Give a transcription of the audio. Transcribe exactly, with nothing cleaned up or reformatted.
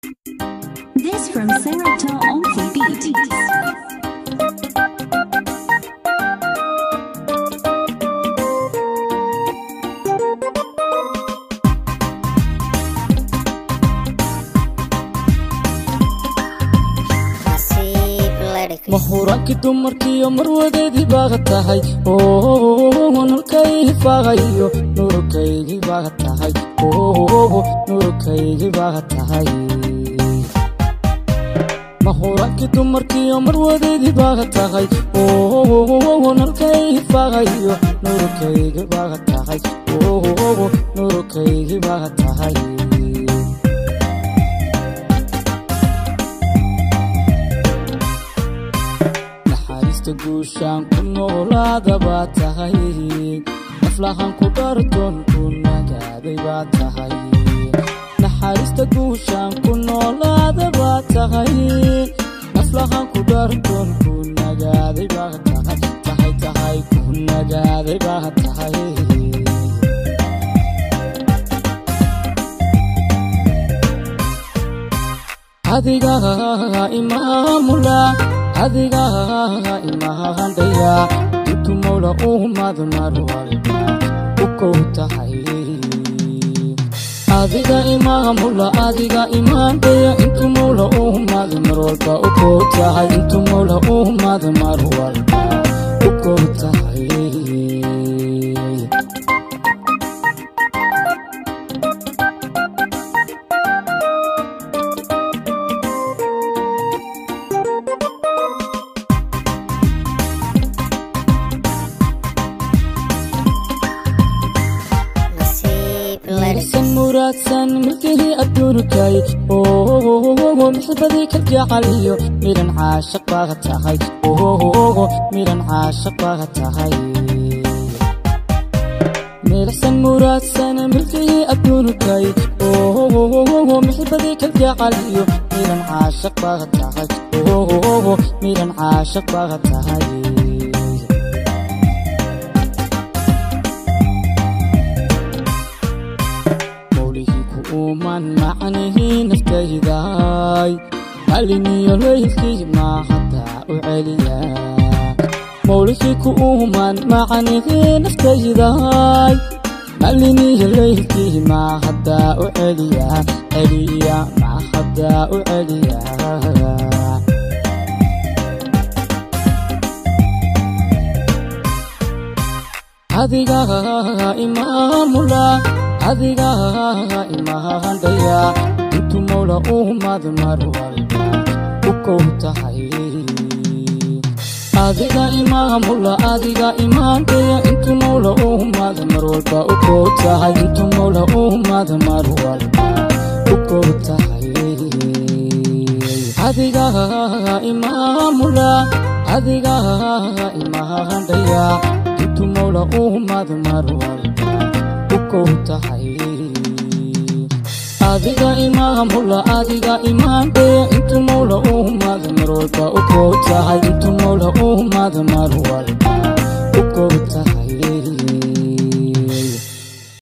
This from Sarata Onky Beat. mahuraanki dumarkiyo marwadeedii baaga tahay oo nurkaygi faaqayo nurkaygi baaga tahay oo nurkaygi baaga tahay mahuraanki dumarkiyo marwadeedii baaga tahay oo nurkaygi faaqayo nurkaygi baaga tahay oo nurkaygi baaga tahay guushaan ku noolaada baa tahay naflahan ku dhardoon ku nagaaday baa tahay naxariista guushaan ku noolaada baa tahay naflahan ku dhardoon ku nagaaday baa tahay tahay tahay ku nagaaday baa tahay adiga imaamula adiga imahandaya intu mawla ummad marwalba uko tahay adiga imaamula adiga imahandaya intu mawla ummad marwalba uko tahay intu mawla ummad marwalba uko tahay مرادسن ملكه أدوركاي أوه محبتي كالجعليو ميران عاشق باغتاهاي أوه ميران عاشق باغتاهاي مرادسن مرادسن ملكه أدوركاي أوه محبتي كالجعليو ميران عاشق باغتاهاي أوه ميران عاشق باغتاهاي ومن معنه نفتهداي علني ليلكي ما حتى أعليا مولكيك ومن معنه نفتهداي علني ليلكي ما حتى أعليا عليا ما حتى أعليا adiga imaamula adiga imahandaya intu mawla ummad marwalba uko tahay adiga imaamula adiga imahandaya intu mawla ummad marwalba uko tahay intu mawla ummad marwalba uko tahay adiga imaamula adiga imahandaya intu mawla ummad marwalba uko tahay adiga imaamula adiga imahandaya intu mawla ummad marwalba uko tahay intu mawla ummad marwalba